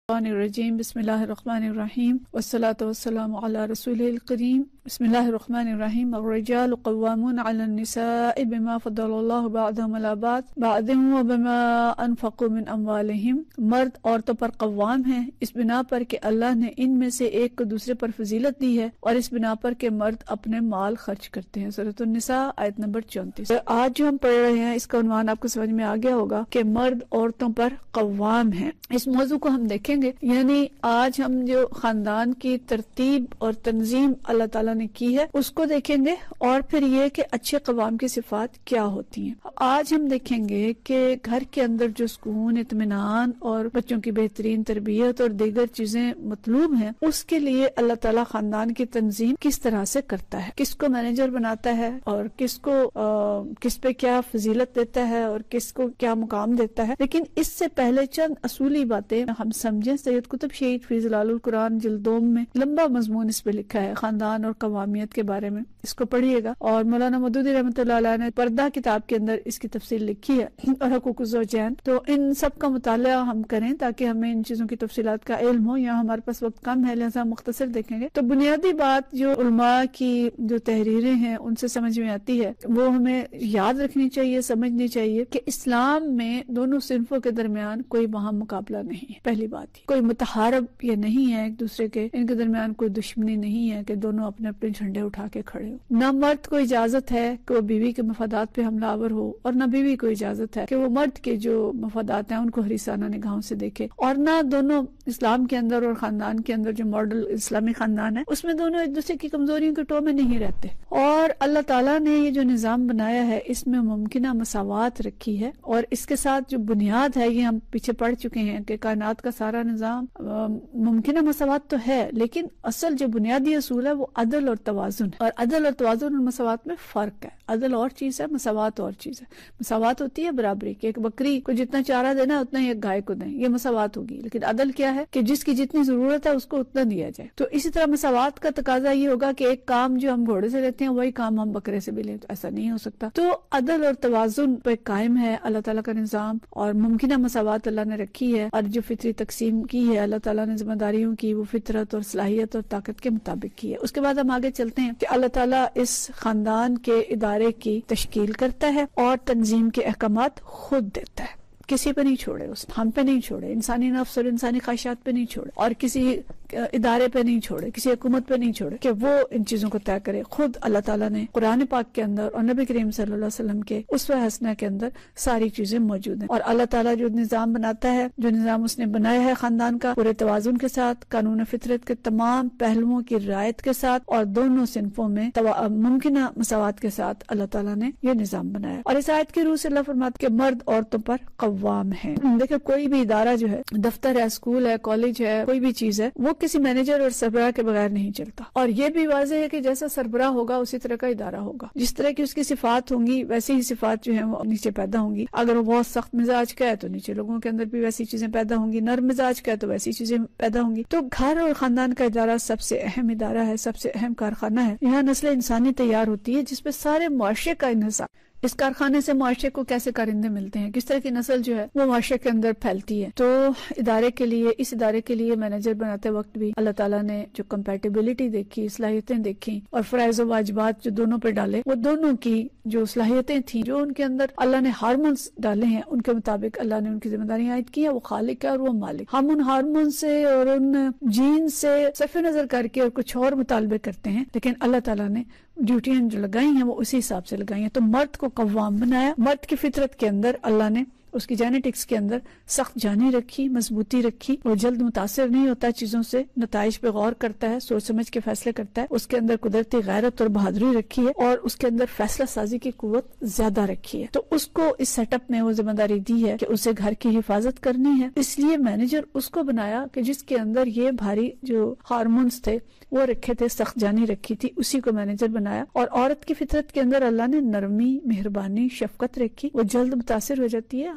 الرجیم بسم اللہ الرحمن الرحیم والصلاة والسلام علی رسولہ الکریم بسم اللہ الرحمن الرحیم الرجال قوامون علی النساء بما فضل اللہ بعضهم علی بعض وبما انفقوا من اموالہم. مرد عورتوں پر قوام ہیں اس بنا پر کہ اللہ نے ان میں سے ایک کو دوسرے پر فضیلت دی ہے اور اس بنا پر کہ مرد اپنے مال خرچ کرتے ہیں. سورۃ النساء آیت نمبر 34. آج جو ہم پڑھ رہے ہیں اس کا عنوان آپ کو سمجھ میں آ گیا ہوگا کہ مرد عورتوں پر قوام ہیں. اس موضوع کو ہم دیکھیں گے، یعنی آج ہم جو خاندان کی ترتیب اور تنظیم اللہ تعالیٰ نے کی ہے اس کو دیکھیں گے، اور پھر یہ کہ اچھے قوام کی صفات کیا ہوتی ہیں. آج ہم دیکھیں گے کہ گھر کے اندر جو سکون، اطمینان اور بچوں کی بہترین تربیت اور دیگر چیزیں مطلوب ہیں، اس کے لیے اللہ تعالیٰ خاندان کی تنظیم کس طرح سے کرتا ہے، کس کو مینیجر بناتا ہے اور کس پہ کیا فضیلت دیتا ہے اور کس کو کیا مقام دیتا ہے. لیکن اس سے پہلے چند اصولی باتیں ہم سمجھیں. سید قطب شہید فی ظلال القرآن جلد 2 میں لمبا مضمون اس پہ لکھا ہے خاندان اور قوامیت کے بارے میں، اس کو پڑھیے گا. اور مولانا مودودی رحمۃ اللہ علیہ نے پردہ کتاب کے اندر اس کی تفصیل لکھی ہے، اور حقوق الزوجین. تو ان سب کا مطالعہ ہم کریں تاکہ ہمیں ان چیزوں کی تفصیلات کا علم ہو. یہاں ہمارے پاس وقت کم ہے لہذا مختصر دیکھیں گے. تو بنیادی بات جو علماء کی جو تحریریں ہیں ان سے سمجھ میں آتی ہے وہ ہمیں یاد رکھنی چاہیے، سمجھنی چاہیے کہ اسلام میں دونوں صنفوں کے درمیان کوئی باہم مقابلہ نہیں ہے. پہلی بات کوئی متحارب یہ نہیں ہے ایک دوسرے کے، ان کے درمیان کوئی دشمنی نہیں ہے کہ دونوں اپنے اپنے جھنڈے اٹھا کے کھڑے ہو. نہ مرد کو اجازت ہے کہ وہ بیوی کے مفادات پہ حملہ آور ہو، اور نہ بیوی کو اجازت ہے کہ وہ مرد کے جو مفادات ہیں ان کو حریصانہ نگاہوں سے دیکھے. اور نہ دونوں اسلام کے اندر اور خاندان کے اندر جو ماڈل اسلامی خاندان ہے اس میں دونوں ایک دوسرے کی کمزوریوں کے ٹو میں نہیں رہتے. اور اللہ تعالیٰ نے یہ جو نظام بنایا ہے اس میں ممکنہ مساوات رکھی ہے، اور اس کے ساتھ جو بنیاد ہے یہ ہم پیچھے پڑھ چکے ہیں کہ کائنات کا سارا نظام ممکنہ مساوات تو ہے، لیکن اصل جو بنیادی اصول ہے وہ عدل اور توازن ہے. اور عدل اور توازن اور مساوات میں فرق ہے. عدل اور چیز ہے، مساوات اور چیز ہے. مساوات ہوتی ہے برابری کی، ایک بکری کو جتنا چارہ دینا ہے اتنا ہی ایک گائے کو دیں، یہ مساوات ہوگی. لیکن عدل کیا ہے کہ جس کی جتنی ضرورت ہے اس کو اتنا دیا جائے. تو اسی طرح مساوات کا تقاضا یہ ہوگا کہ ایک کام جو ہم گھوڑے سے لیتے ہیں وہی کام ہم بکرے سے بھی لیں، تو ایسا نہیں ہو سکتا. تو عدل اور توازن پہ قائم ہے اللہ تعالیٰ کا نظام، اور ممکنہ مساوات اللہ نے رکھی ہے. اور جو فطری تقسیم کی ہے اللہ تعالیٰ نے ذمہ داریوں کی، وہ فطرت اور صلاحیت اور طاقت کے مطابق کی ہے. اس کے بعد ہم آگے چلتے ہیں کہ اللہ تعالیٰ اس خاندان کے ادارے کی تشکیل کرتا ہے اور تنظیم کے احکامات خود دیتا ہے. کسی پہ نہیں چھوڑے، اس ہم پہ نہیں چھوڑے، انسانی نفس اور انسانی خواہشات پہ نہیں چھوڑے، اور کسی ادارے پہ نہیں چھوڑے، کسی حکومت پہ نہیں چھوڑے کہ وہ ان چیزوں کو طے کرے. خود اللہ تعالیٰ نے قرآن پاک کے اندر اور نبی کریم صلی اللہ علیہ وسلم کے اسوہ حسنہ کے اندر ساری چیزیں موجود ہیں. اور اللہ تعالیٰ جو نظام بناتا ہے، جو نظام اس نے بنایا ہے خاندان کا، پورے توازن کے ساتھ، قانون فطرت کے تمام پہلوؤں کی رعایت کے ساتھ، اور دونوں صنفوں میں ممکنہ مساوات کے ساتھ اللہ تعالیٰ نے یہ نظام بنایا. اور اس آیت کی روح سے اللہ فرماتا کہ مرد عورتوں پر قوام ہے. دیکھیں کوئی بھی ادارہ جو ہے، دفتر ہے، اسکول ہے، کالج ہے، کوئی بھی چیز ہے، وہ کسی مینیجر اور سربراہ کے بغیر نہیں چلتا. اور یہ بھی واضح ہے کہ جیسا سربراہ ہوگا اسی طرح کا ادارہ ہوگا. جس طرح کی اس کی صفات ہوں گی ویسی ہی صفات جو ہیں وہ نیچے پیدا ہوں گی. اگر وہ بہت سخت مزاج کا ہے تو نیچے لوگوں کے اندر بھی ویسی چیزیں پیدا ہوں گی. نرم مزاج کا ہے تو ویسی چیزیں پیدا ہوں گی. تو گھر اور خاندان کا ادارہ سب سے اہم ادارہ ہے، سب سے اہم کارخانہ ہے. یہاں نسل انسانی تیار ہوتی ہے جس پہ سارے معاشرے کا انحصار. اس کارخانے سے معاشرے کو کیسے کارندے ملتے ہیں، کس طرح کی نسل جو ہے وہ معاشرے کے اندر پھیلتی ہے. تو اس ادارے کے لیے مینیجر بناتے وقت بھی اللہ تعالیٰ نے جو کمپیٹیبلٹی دیکھی، صلاحیتیں دیکھی، اور فرائض و واجبات جو دونوں پہ ڈالے، وہ دونوں کی جو صلاحیتیں تھیں، جو ان کے اندر اللہ نے ہارمونز ڈالے ہیں، ان کے مطابق اللہ نے ان کی ذمہ داریاں عائد کی ہیں. وہ خالق ہے اور وہ مالک. ہم ان ہارمون سے اور ان جین سے صرف نظر کر کے اور کچھ اور مطالبے کرتے ہیں، لیکن اللہ تعالیٰ نے ڈیوٹیاں جو لگائی ہیں وہ اسی حساب سے لگائی ہیں. تو مرد کو قوام بنایا. مرد کی فطرت کے اندر اللہ نے اس کی جینیٹکس کے اندر سخت جانی رکھی، مضبوطی رکھی. وہ جلد متاثر نہیں ہوتا چیزوں سے، نتائج پہ غور کرتا ہے، سوچ سمجھ کے فیصلے کرتا ہے. اس کے اندر قدرتی غیرت اور بہادری رکھی ہے، اور اس کے اندر فیصلہ سازی کی قوت زیادہ رکھی ہے. تو اس کو اس سیٹ اپ میں وہ ذمہ داری دی ہے کہ اسے گھر کی حفاظت کرنی ہے. اس لیے مینیجر اس کو بنایا کہ جس کے اندر یہ بھاری جو ہارمونز تھے وہ رکھے تھے، سخت جانی رکھی تھی، اسی کو مینیجر بنایا. اور عورت کی فطرت کے اندر اللہ نے نرمی، مہربانی، شفقت رکھی. وہ جلد متاثر ہو جاتی ہے،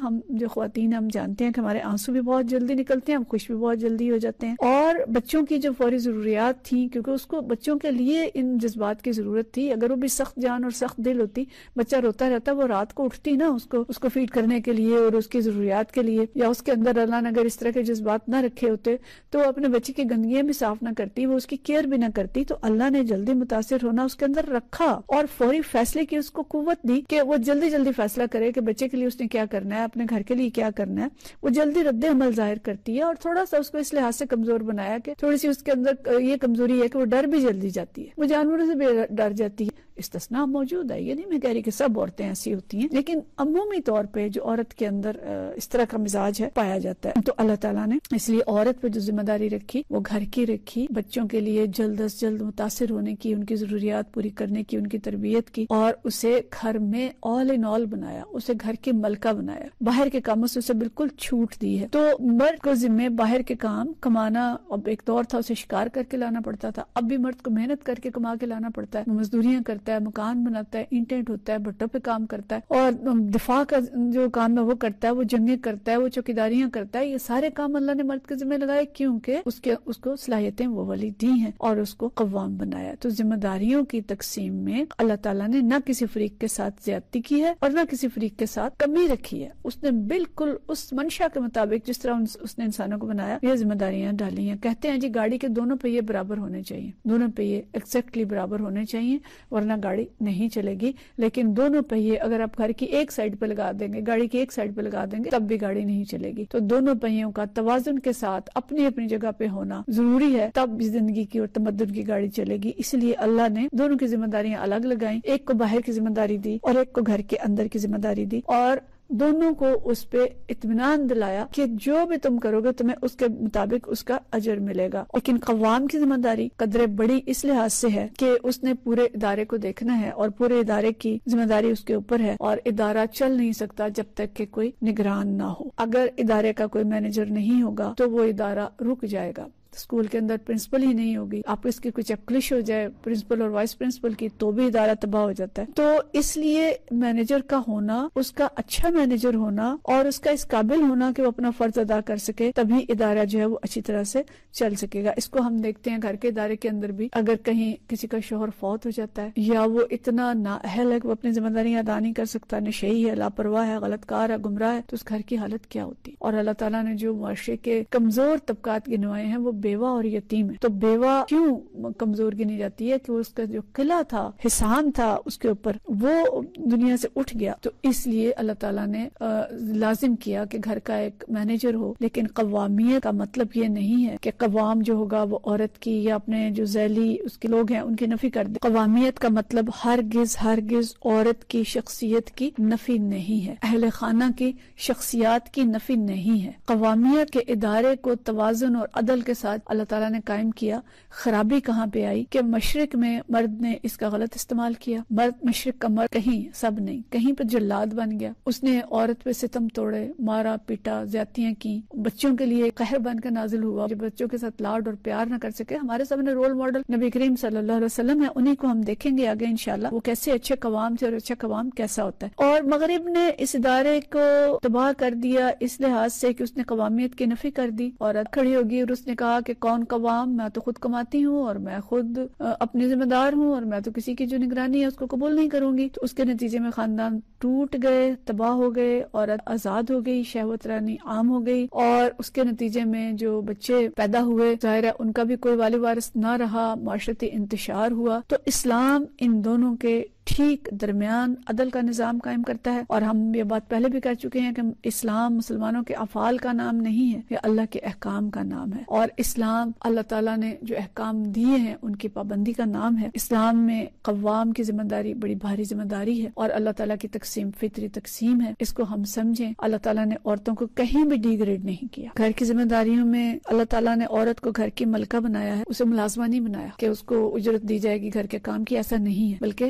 ہم جو خواتین ہم جانتے ہیں کہ ہمارے آنسو بھی بہت جلدی نکلتے ہیں، ہم خوش بھی بہت جلدی ہو جاتے ہیں، اور بچوں کی جو فوری ضروریات تھیں، کیونکہ اس کو بچوں کے لیے ان جذبات کی ضرورت تھی، اگر وہ بھی سخت جان اور سخت دل ہوتی، بچہ روتا رہتا، وہ رات کو اٹھتی نا اس کو فیڈ کرنے کے لیے اور اس کی ضروریات کے لیے، یا اس کے اندر اللہ نے اگر اس طرح کے جذبات نہ رکھے ہوتے تو وہ اپنے بچے کی گندگیاں بھی صاف نہ کرتی، وہ اس کی کیئر بھی نہ کرتی، تو اللہ نے جلدی متاثر ہونا اس کے اندر رکھا اور فوری فیصلے کی اس کو قوت دی کہ وہ جلدی جلدی فیصلہ کرے کہ بچے کے لیے اس نے کیا کرنا ہے، اپنے گھر کے لیے کیا کرنا ہے، وہ جلدی رد عمل ظاہر کرتی ہے، اور تھوڑا سا اس کو اس لحاظ سے کمزور بنایا کہ تھوڑی سی اس کے اندر یہ کمزوری ہے کہ وہ ڈر بھی جلدی جاتی ہے، وہ جانوروں سے بھی ڈر جاتی ہے۔ استثناء موجود ہے، یہ نہیں میں کہہ رہی کہ سب عورتیں ایسی ہوتی ہیں، لیکن عمومی طور پہ جو عورت کے اندر اس طرح کا مزاج ہے پایا جاتا ہے۔ تو اللہ تعالیٰ نے اس لیے عورت پہ جو ذمہ داری رکھی وہ گھر کی رکھی، بچوں کے لیے جلد از جلد متاثر ہونے کی، ان کی ضروریات پوری کرنے کی، ان کی تربیت کی، اور اسے گھر میں آل ان آل بنایا، اسے گھر کی ملکہ بنایا، باہر کے کاموں سے اسے بالکل چھوٹ دی ہے۔ تو مرد کو ذمہ باہر کے کام کمانا، اب ایک دور تھا اسے شکار کر کے لانا پڑتا تھا، اب بھی مرد کو محنت کر کے کما کے لانا پڑتا ہے، وہ مزدوریاں کرتا ہے، مکان بناتا ہے، اینٹیں ڈھوتا ہے، بھٹوں پہ کام کرتا ہے، اور دفاع کا جو کام ہے وہ کرتا ہے، وہ جنگیں کرتا ہے، وہ چوکیداریاں کرتا ہے، یہ سارے کام اللہ نے مرد کے ذمہ لگائے، کیونکہ اس کو صلاحیتیں وہ والی دی ہیں اور اس کو قوام بنایا۔ تو ذمہ داریوں کی تقسیم میں اللہ تعالیٰ نے نہ کسی فریق کے ساتھ زیادتی کی ہے اور نہ کسی فریق کے ساتھ کمی رکھی ہے، اس نے بالکل اس منشا کے مطابق جس طرح اس نے انسانوں کو بنایا یہ ذمہ داریاں ڈالی ہیں۔ کہتے ہیں جی گاڑی کے دونوں پہیے برابر ہونے چاہیے، دونوں پہیے ایگزیکٹلی برابر ہونے چاہیے ورنہ گاڑی نہیں چلے گی، لیکن دونوں پہیے اگر آپ گھر کی ایک سائڈ پہ لگا دیں گے، گاڑی کی ایک سائڈ پہ لگا دیں گے تب بھی گاڑی نہیں چلے گی۔ تو دونوں پہیوں کا توازن کے ساتھ اپنی اپنی جگہ پہ ہونا ضروری ہے، تب زندگی کی اور تمدن کی گاڑی چلے گی۔ اس لیے اللہ نے دونوں کی ذمہ داریاں الگ لگائیں، ایک کو باہر کی ذمہ داری دی اور ایک کو گھر کے اندر کی ذمہ داری دی، اور دونوں کو اس پہ اطمینان دلایا کہ جو بھی تم کرو گے تمہیں اس کے مطابق اس کا اجر ملے گا۔ لیکن قوام کی ذمہ داری قدرے بڑی اس لحاظ سے ہے کہ اس نے پورے ادارے کو دیکھنا ہے اور پورے ادارے کی ذمہ داری اس کے اوپر ہے، اور ادارہ چل نہیں سکتا جب تک کہ کوئی نگران نہ ہو۔ اگر ادارے کا کوئی مینیجر نہیں ہوگا تو وہ ادارہ رک جائے گا۔ اسکول کے اندر پرنسپل ہی نہیں ہوگی، آپس کی کچھ اکلش ہو جائے پرنسپل اور وائس پرنسپل کی تو بھی ادارہ تباہ ہو جاتا ہے۔ تو اس لیے مینیجر کا ہونا، اس کا اچھا مینیجر ہونا اور اس کا اس قابل ہونا کہ وہ اپنا فرض ادا کر سکے، تبھی ادارہ جو ہے وہ اچھی طرح سے چل سکے گا۔ اس کو ہم دیکھتے ہیں گھر کے ادارے کے اندر بھی، اگر کہیں کسی کا شوہر فوت ہو جاتا ہے یا وہ اتنا نااہل ہے کہ وہ اپنی ذمہ داریاں ادا نہیں کر سکتا، نشئی ہے، لاپرواہ ہے، غلط کار ہے، گمراہ ہے، تو اس گھر کی حالت کیا ہوتی ہے۔ اور اللہ تعالیٰ نے جو معاشرے کے کمزور طبقات گنوائے ہیں وہ بیوہ اور یتیم ہے۔ تو بیوہ کیوں کمزور گنی جاتی ہے کہ اس کا جو قلعہ تھا، حصان تھا اس کے اوپر، وہ دنیا سے اٹھ گیا۔ تو اس لیے اللہ تعالیٰ نے لازم کیا کہ گھر کا ایک مینیجر ہو، لیکن قوامیت کا مطلب یہ نہیں ہے کہ قوام جو ہوگا وہ عورت کی یا اپنے جو ذیلی اس کے لوگ ہیں ان کی نفی کر دے۔ قوامیت کا مطلب ہرگز عورت کی شخصیت کی نفی نہیں ہے، اہل خانہ کی شخصیات کی نفی نہیں ہے۔ قوامیت کے ادارے کو توازن اور عدل کے ساتھ اللہ تعالیٰ نے قائم کیا۔ خرابی کہاں پہ آئی کہ مشرق میں مرد نے اس کا غلط استعمال کیا، مشرق کا مرد کہیں، سب نہیں، کہیں پہ جلاد بن گیا، اس نے عورت پہ ستم توڑے، مارا پیٹا، زیادتیاں کی، بچوں کے لیے قہر بن کے نازل ہوا، جو بچوں کے ساتھ لاڈ اور پیار نہ کر سکے۔ ہمارے سامنے رول ماڈل نبی کریم صلی اللہ علیہ وسلم ہے، انہیں کو ہم دیکھیں گے آگے انشاءاللہ، وہ کیسے اچھے قوام تھے اور اچھا قوام کیسا ہوتا ہے۔ اور مغرب نے اس ادارے کو تباہ کر دیا اس لحاظ سے کہ اس نے قوامیت کی نفی کر دی، عورت کھڑی ہوگی اور اس نے کہا کہ کون قوام، میں تو خود کماتی ہوں اور میں خود اپنی ذمہ دار ہوں اور میں تو کسی کی جو نگرانی ہے اس کو قبول نہیں کروں گی۔ تو اس کے نتیجے میں خاندان ٹوٹ گئے، تباہ ہو گئے، عورت آزاد ہو گئی، شہوت رانی عام ہو گئی، اور اس کے نتیجے میں جو بچے پیدا ہوئے ظاہر ہے ان کا بھی کوئی والی وارث نہ رہا، معاشرتی انتشار ہوا۔ تو اسلام ان دونوں کے ٹھیک درمیان عدل کا نظام قائم کرتا ہے، اور ہم یہ بات پہلے بھی کر چکے ہیں کہ اسلام مسلمانوں کے افعال کا نام نہیں ہے، یہ اللہ کے احکام کا نام ہے، اور اسلام اللہ تعالیٰ نے جو احکام دیے ہیں ان کی پابندی کا نام ہے۔ اسلام میں قوام کی ذمہ داری بڑی بھاری ذمہ داری ہے، اور اللہ تعالیٰ کی تقسیم فطری تقسیم ہے، اس کو ہم سمجھیں۔ اللہ تعالیٰ نے عورتوں کو کہیں بھی ڈی گریڈ نہیں کیا۔ گھر کی ذمہ داریوں میں اللہ تعالیٰ نے عورت کو گھر کی ملکہ بنایا ہے، اسے ملازمہ نہیں بنایا کہ اس کو اجرت دی جائے گی گھر کے کام کی، ایسا نہیں ہے، بلکہ اسے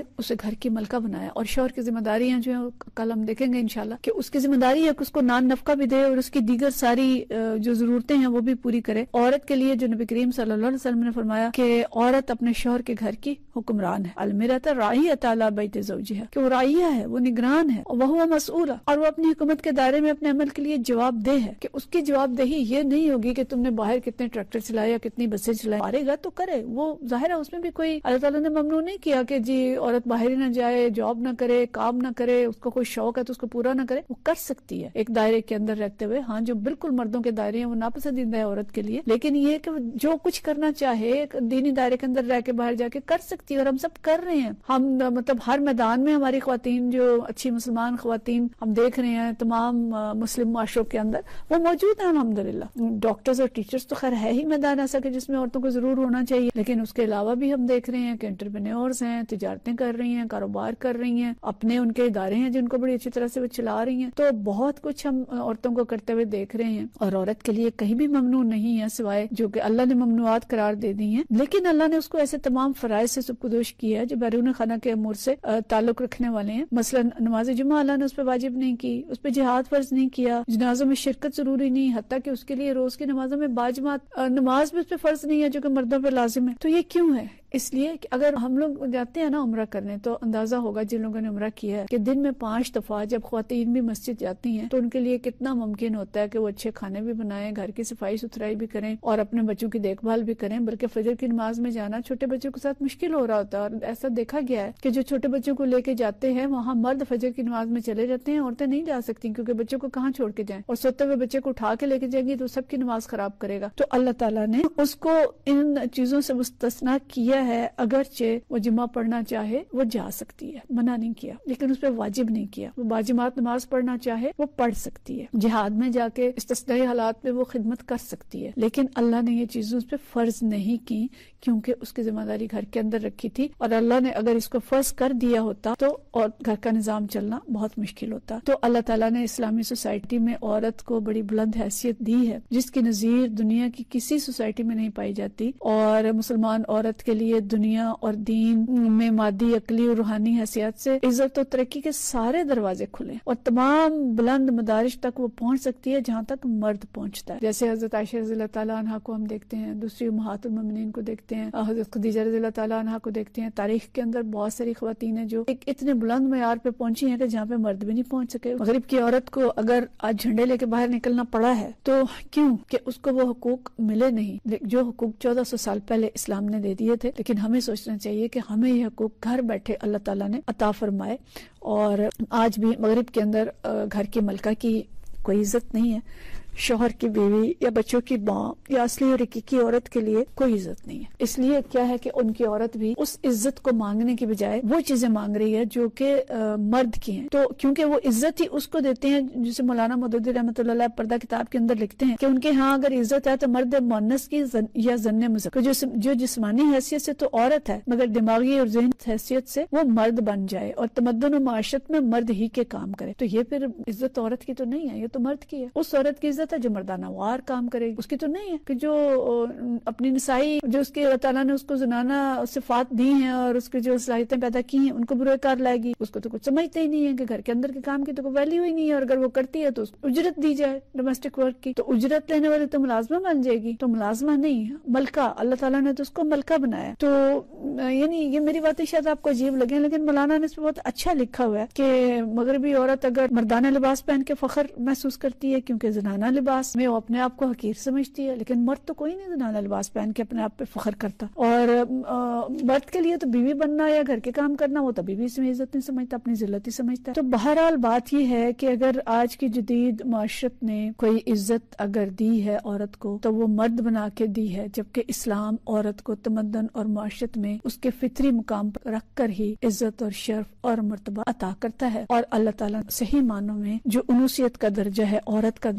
گھر کی ملکہ بنایا. اور شوہر کی ذمہ داریاں جو ہیں کل ہم دیکھیں گے انشاءاللہ کہ اس کی ذمہ داری ہے کہ اس کو نان نفقہ بھی دے اور اس کی دیگر ساری جو ضرورتیں ہیں وہ بھی پوری کرے. عورت کے لیے جو نبی کریم صلی اللہ علیہ وسلم نے فرمایا کہ عورت اپنے شوہر کے گھر کی حکمران ہے. المرأۃ راعیۃ علی بیت زوجہا، کہ وہ راعیہ ہے، وہ نگران ہے، وہو مسئولہ، اور وہ اپنی حکومت کے دائرے میں اپنے عمل کے لیے جواب دہ ہے. کہ اس کی جواب دہی یہ نہیں ہوگی کہ تم نے باہر کتنے ٹریکٹر چلائے یا کتنی بسیں چلائے، مارے گا تو کرے، وہ ظاہر ہے اس میں بھی کوئی اللہ تعالیٰ نے ممنوع نہیں کیا کہ جی عورت باہر ہی نہ جائے، جاب نہ کرے، کام نہ کرے، اس کو کوئی شوق ہے تو اس کو پورا نہ کرے. وہ کر سکتی ہے ایک دائرے کے اندر رہتے ہوئے. ہاں جو بالکل مردوں کے دائرے ہیں وہ ناپسندیدہ ہے عورت کے لیے، لیکن یہ کہ جو کچھ کرنا چاہے دینی دائرے کے اندر رہ کے باہر جا کے کر سکتی ہے. اور ہم سب کر رہے ہیں. ہم مطلب ہر میدان میں ہماری خواتین، جو اچھی مسلمان خواتین ہم دیکھ رہے ہیں تمام مسلم معاشروں کے اندر، وہ موجود ہیں الحمدللہ. ڈاکٹرز اور ٹیچرز تو خیر ہے ہی میدان ایسا کہ جس میں عورتوں کو ضرور ہونا چاہیے، لیکن اس کے علاوہ بھی ہم دیکھ رہے ہیں کہ انٹرپرینیورز ہیں، تجارتیں کر رہی ہیں، کاروبار کر رہی ہیں، اپنے ان کے ادارے ہیں جن کو بڑی اچھی طرح سے وہ چلا رہی ہیں. تو بہت کچھ ہم عورتوں کو کرتے ہوئے دیکھ رہے ہیں. اور عورت کے لیے کہیں بھی ممنوع نہیں ہے سوائے جو کہ اللہ نے ممنوعات قرار دے دی ہیں. لیکن اللہ نے اس کو ایسے تمام فرائض سے سبکدوش کیا ہے جو بیرون خانہ کے امور سے تعلق رکھنے والے ہیں. مثلا نماز جمعہ اللہ نے اس پہ واجب نہیں کی، اس پہ جہاد فرض نہیں کیا، جنازوں میں شرکت ضروری نہیں، حتیٰ کہ اس کے لیے روز کی نمازوں میں باجماعت نماز بھی اس پہ فرض نہیں ہے جو کہ مردوں پہ لازم ہے. تو یہ کیوں ہے؟ اس لیے کہ اگر ہم لوگ جاتے ہیں نا عمرہ کرنے تو اندازہ ہوگا جن لوگوں نے عمرہ کیا ہے کہ دن میں 5 دفعہ جب خواتین بھی مسجد جاتی ہیں تو ان کے لیے کتنا ممکن ہوتا ہے کہ وہ اچھے کھانے بھی بنائیں، گھر کی صفائی ستھرائی بھی کریں اور اپنے بچوں کی دیکھ بھال بھی کریں. بلکہ فجر کی نماز میں جانا چھوٹے بچوں کے ساتھ مشکل ہو رہا ہوتا ہے. اور ایسا دیکھا گیا ہے کہ جو چھوٹے بچوں کو لے کے جاتے ہیں وہاں مرد فجر کی نماز میں چلے جاتے ہیں، عورتیں نہیں جا سکتی کیونکہ بچوں کو کہاں چھوڑ کے جائیں، اور سوتے ہوئے بچے کو اٹھا کے لے کے جائیں گی تو سب کی نماز خراب کرے گا. تو اللہ تعالیٰ نے اس کو ان چیزوں سے مستثنا کیا ہے. اگرچہ وہ جمعہ پڑھنا چاہے وہ جا سکتی ہے، منع نہیں کیا، لیکن اس پہ واجب نہیں کیا. وہ باجماعت نماز پڑھنا چاہے وہ پڑھ سکتی ہے. جہاد میں جا کے استثنائی حالات میں وہ خدمت کر سکتی ہے. لیکن اللہ نے یہ چیزیں اس پہ فرض نہیں کی کیونکہ اس کی ذمہ داری گھر کے اندر رکھی تھی. اور اللہ نے اگر اس کو فرض کر دیا ہوتا تو اور گھر کا نظام چلنا بہت مشکل ہوتا. تو اللہ تعالیٰ نے اسلامی سوسائٹی میں عورت کو بڑی بلند حیثیت دی ہے جس کی نظیر دنیا کی کسی سوسائٹی میں نہیں پائی جاتی. اور مسلمان عورت کے لیے دنیا اور دین میں مادی، عقلی اور روحانی حیثیت سے عزت و ترقی کے سارے دروازے کھلے اور تمام بلند مدارج تک وہ پہنچ سکتی ہے جہاں تک مرد پہنچتا ہے. جیسے حضرت عائشہ رضی اللہ تعالیٰ عنہا کو ہم دیکھتے ہیں، دوسری امہات المومنین کو دیکھتے ہیں، حضرت خدیجہ رضی اللہ تعالیٰ عنہا کو دیکھتے ہیں. تاریخ کے اندر بہت ساری خواتین ہیں جو ایک اتنے بلند معیار پہ پہنچی ہیں کہ جہاں پہ مرد بھی نہیں پہنچ سکے. مغرب کی عورت کو اگر آج جھنڈے لے کے باہر نکلنا پڑا ہے تو کیوں کہ اس کو وہ حقوق ملے نہیں جو حقوق 1400 سال پہلے اسلام نے دے دیے تھے. لیکن ہمیں سوچنا چاہیے کہ ہمیں یہ حقوق گھر بیٹھے اللہ تعالیٰ نے عطا فرمائے. اور آج بھی مغرب کے اندر گھر کی ملکہ کی کوئی عزت نہیں ہے. شوہر کی بیوی یا بچوں کی ماں یا اصلی اور حقیقی عورت کے لیے کوئی عزت نہیں ہے. اس لیے کیا ہے کہ ان کی عورت بھی اس عزت کو مانگنے کی بجائے وہ چیزیں مانگ رہی ہے جو کہ مرد کی ہیں. تو کیونکہ وہ عزت ہی اس کو دیتے ہیں جسے مولانا مودودی رحمۃ اللہ علیہ پردہ کتاب کے اندر لکھتے ہیں کہ ان کے ہاں اگر عزت ہے تو مرد مؤنث کی یا ظن مذکر، جو جسمانی حیثیت سے تو عورت ہے مگر دماغی اور ذہنی حیثیت سے وہ مرد بن جائے اور تمدن و معاشرت میں مرد ہی کے کام کرے. تو یہ پھر عزت عورت کی تو نہیں ہے، یہ تو مرد کی ہے. اس عورت کی عزت ہے جو مردانہ وار کام کرے گی، اس کی تو نہیں ہے کہ جو اپنی نسائی جو اس کے اللہ تعالیٰ نے اس کو زنانہ صفات دی ہیں اور اس کی جو صلاحیتیں پیدا کی ہیں ان کو برے کار لائے گی. اس کو تو کچھ سمجھتے ہی نہیں ہے کہ گھر کے اندر کے کام کی تو کوئی ویلیو ہی نہیں ہے، اور اگر وہ کرتی ہے تو اس کو اجرت دی جائے ڈومیسٹک ورک کی. تو اجرت لینے والی تو ملازمہ بن جائے گی. تو ملازمہ نہیں، ملکہ. اللہ تعالیٰ نے تو اس کو ملکہ بنایا. تو یعنی یہ میری باتیں شاید آپ کو عجیب لگیں لیکن مولانا نے اس پہ بہت اچھا لکھا ہوا ہے کہ مغربی عورت اگر مردانہ لباس پہن کے فخر محسوس کرتی ہے کیونکہ زنانہ لباس میں وہ اپنے آپ کو حقیر سمجھتی ہے، لیکن مرد تو کوئی نہیں زنانہ لباس پہن کے اپنے آپ پہ فخر کرتا. اور مرد کے لیے تو بیوی بننا یا گھر کے کام کرنا وہ تو بیوی سے عزت نہیں سمجھتا، اپنی ذلت ہی سمجھتا ہے. تو بہرحال بات یہ ہے کہ اگر آج کی جدید معاشرت نے کوئی عزت اگر دی ہے عورت کو تو وہ مرد بنا کے دی ہے، جبکہ اسلام عورت کو تمدن اور معاشرت میں اس کے فطری مقام پر رکھ کر ہی عزت اور شرف اور مرتبہ عطا کرتا ہے. اور اللہ تعالیٰ صحیح معنوں میں جو انوثیت کا درجہ ہے، عورت کا درجہ ہے،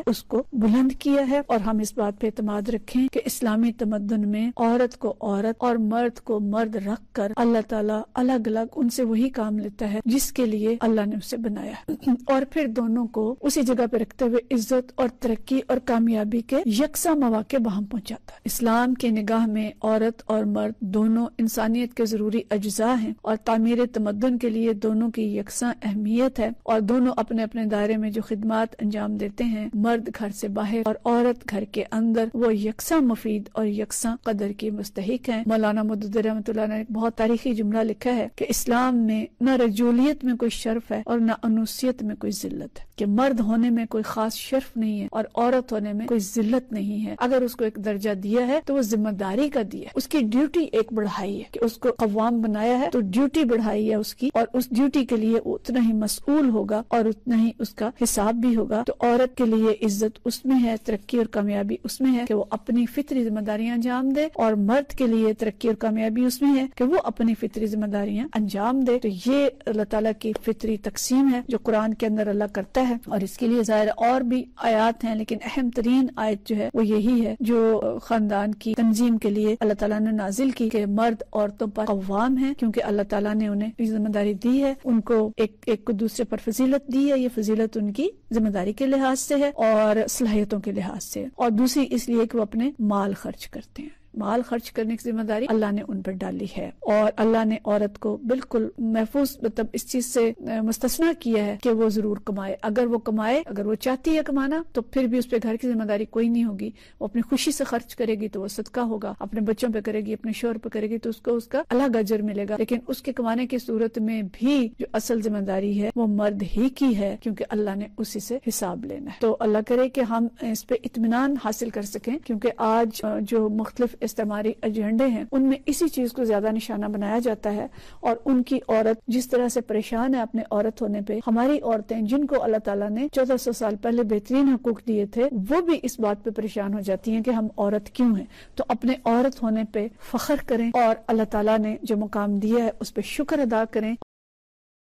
اس کو بلند کیا ہے، اور ہم اس بات پہ اعتماد رکھیں کہ اسلامی تمدن میں عورت کو عورت اور مرد کو مرد رکھ کر اللہ تعالیٰ الگ الگ ان سے وہی کام لیتا ہے جس کے لیے اللہ نے اسے بنایا ہے، اور پھر دونوں کو اسی جگہ پہ رکھتے ہوئے عزت اور ترقی اور کامیابی کے یکساں مواقع وہاں پہنچاتا ہے۔ اسلام کی نگاہ میں عورت اور مرد دونوں انسانیت کے ضروری اجزاء ہیں، اور تعمیر تمدن کے لیے دونوں کی یکساں اہمیت ہے، اور دونوں اپنے اپنے دائرے میں جو خدمات انجام دیتے ہیں، مرد گھر سے باہر اور عورت گھر کے اندر، وہ یکساں مفید اور یکساں قدر کی مستحق ہیں۔ مولانا مودودی رحمۃ اللہ نے ایک بہت تاریخی جملہ لکھا ہے کہ اسلام میں نہ رجولیت میں کوئی شرف ہے اور نہ انوثیت میں کوئی ذلت ہے، کہ مرد ہونے میں کوئی خاص شرف نہیں ہے اور عورت ہونے میں کوئی ذلت نہیں ہے۔ اگر اس کو ایک درجہ دیا ہے تو وہ ذمہ داری کا دیا ہے، اس کی ڈیوٹی ایک بڑھائی ہے کہ اس کو قوام بنایا ہے تو ڈیوٹی بڑھائی ہے اس کی، اور اس ڈیوٹی کے لیے اتنا ہی مسئول ہوگا اور اتنا ہی اس کا حساب بھی ہوگا۔ تو عورت کے لیے عزت اس میں ہے، ترقی اور کامیابی اس میں ہے کہ وہ اپنی فطری ذمہ داریاں انجام دے، اور مرد کے لیے ترقی اور کامیابی اس میں ہے کہ وہ اپنی فطری ذمہ داریاں انجام دے۔ تو یہ اللہ تعالیٰ کی فطری تقسیم ہے جو قرآن کے اندر اللہ کرتا ہے، اور اس کے لیے ظاہر اور بھی آیات ہیں، لیکن اہم ترین آیت جو ہے وہ یہی ہے جو خاندان کی تنظیم کے لیے اللہ تعالیٰ نے نازل کی کہ مرد عورتوں پر قوام ہیں، کیونکہ اللہ تعالیٰ نے انہیں یہ ذمہ داری دی ہے، ان کو ایک کو دوسرے پر فضیلت دی ہے۔ یہ فضیلت ان کی ذمہ داری کے لحاظ سے ہے اور صلاحیتوں کے لحاظ سے، اور دوسری اس لیے کہ وہ اپنے مال خرچ کرتے ہیں۔ مال خرچ کرنے کی ذمہ داری اللہ نے ان پر ڈالی ہے، اور اللہ نے عورت کو بالکل محفوظ مطلب اس چیز سے مستثنا کیا ہے کہ وہ ضرور کمائے۔ اگر وہ کمائے، اگر وہ چاہتی ہے کمانا، تو پھر بھی اس پہ گھر کی ذمہ داری کوئی نہیں ہوگی۔ وہ اپنی خوشی سے خرچ کرے گی تو وہ صدقہ ہوگا، اپنے بچوں پہ کرے گی، اپنے شوہر پہ کرے گی تو اس کو اس کا الگ اجر ملے گا، لیکن اس کے کمانے کی صورت میں بھی جو اصل ذمہ داری ہے وہ مرد ہی کی ہے، کیونکہ اللہ نے اسی سے حساب لینا ہے۔ تو اللہ کرے کہ ہم اس پہ اطمینان حاصل کر سکیں، کیونکہ آج جو مختلف استعماری ایجنڈے ہیں ان میں اسی چیز کو زیادہ نشانہ بنایا جاتا ہے، اور ان کی عورت جس طرح سے پریشان ہے اپنے عورت ہونے پہ، ہماری عورتیں جن کو اللہ تعالیٰ نے 1400 سال پہلے بہترین حقوق دیے تھے، وہ بھی اس بات پہ پریشان ہو جاتی ہیں کہ ہم عورت کیوں ہیں۔ تو اپنے عورت ہونے پہ فخر کریں، اور اللہ تعالیٰ نے جو مقام دیا ہے اس پہ شکر ادا کریں،